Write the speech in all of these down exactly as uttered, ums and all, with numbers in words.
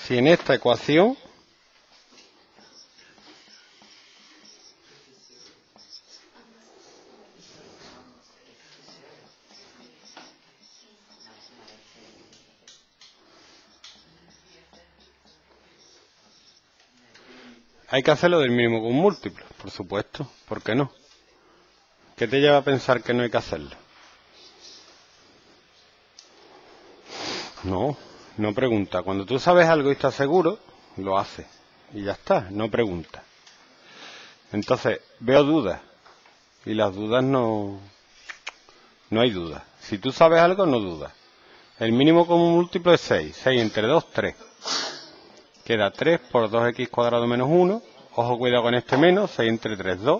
si en esta ecuación hay que hacerlo del mínimo común múltiplo, por supuesto, ¿por qué no? ¿Qué te lleva a pensar que no hay que hacerlo? No, no pregunta. Cuando tú sabes algo y estás seguro, lo haces. Y ya está, no pregunta. Entonces, veo dudas. Y las dudas no... No hay dudas. Si tú sabes algo, no dudas. El mínimo común múltiplo es seis. seis entre dos, tres. Queda tres por dos equis cuadrado menos uno. Ojo, cuidado con este menos. seis entre tres, dos.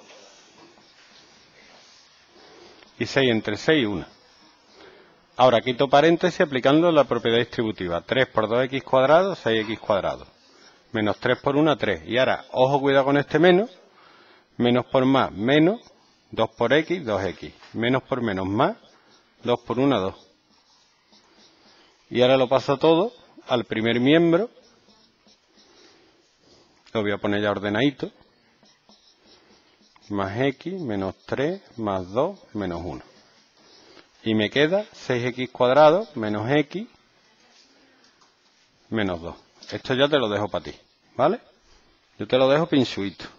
Y seis entre seis, uno. Ahora quito paréntesis aplicando la propiedad distributiva. tres por dos equis cuadrado, seis equis cuadrado. Menos tres por uno, tres. Y ahora, ojo, cuidado con este menos. Menos por más, menos. dos por x, dos equis. Menos por menos, más. dos por uno, dos. Y ahora lo paso todo al primer miembro. Lo voy a poner ya ordenadito. Más x, menos tres, más dos, menos uno. Y me queda seis equis cuadrado menos x menos dos. Esto ya te lo dejo para ti, ¿vale? Yo te lo dejo pinchuito.